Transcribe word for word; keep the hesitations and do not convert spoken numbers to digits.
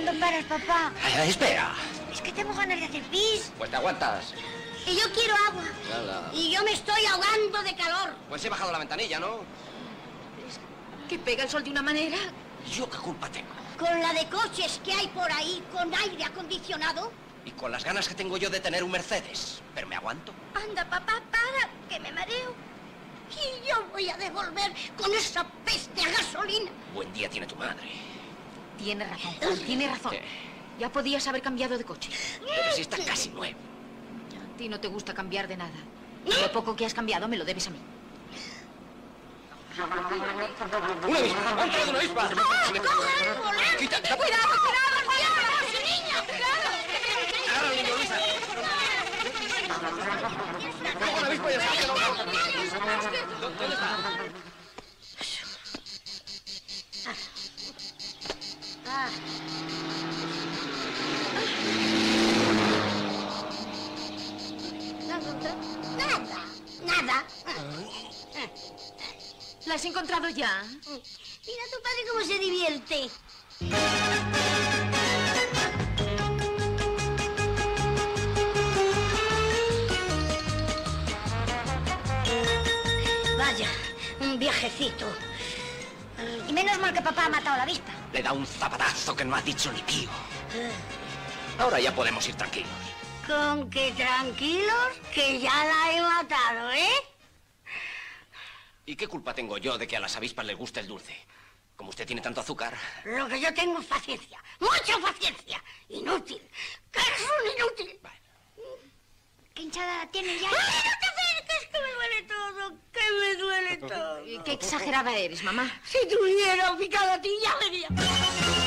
¿Cuándo paras, papá? Ay, espera. Es que tengo ganas de hacer pis. Pues te aguantas. Y yo quiero agua. Nada. Y yo me estoy ahogando de calor. Pues he bajado la ventanilla, ¿no? ¿Que pega el sol de una manera? ¿Yo qué culpa tengo? Con la de coches que hay por ahí, con aire acondicionado. Y con las ganas que tengo yo de tener un Mercedes. Pero me aguanto. Anda, papá, para, que me mareo. Y yo voy a devolver con esa peste a gasolina. Buen día tiene tu madre. Tiene razón, Juan, tiene razón. ¿Qué? Ya podías haber cambiado de coche. Pero si está casi nuevo. A ti no te gusta cambiar de nada. Lo poco que has cambiado me lo debes a mí. ¡Una avispa! ¡Ha entrado una avispa! ¡Ah, ¡Quita! ¡Cuidado, cuidado, cuidado! ¡Ese niño! ¡Agarra al niño, Luisa! ¡Coge una avispa y ya está! ¿Dónde está? Ah. ¿No encontró? Nada, nada. ¿La has encontrado ya? Mira a tu padre cómo se divierte. Vaya, un viajecito. Y menos mal que papá ha matado a la avispa. Le da un zapatazo que no ha dicho ni tío. Ahora ya podemos ir tranquilos. Con que tranquilos, que ya la he matado, ¿eh? ¿Y qué culpa tengo yo de que a las avispas les guste el dulce? Como usted tiene tanto azúcar. Lo que yo tengo es paciencia, mucha paciencia. Inútil, que es un inútil. Vale. ¿Qué hinchada la tienes ya? ¡Ay, no te acerques, que me duele todo, que me duele todo! Qué exagerada eres, mamá. Si te hubiera picado a ti, ya vería.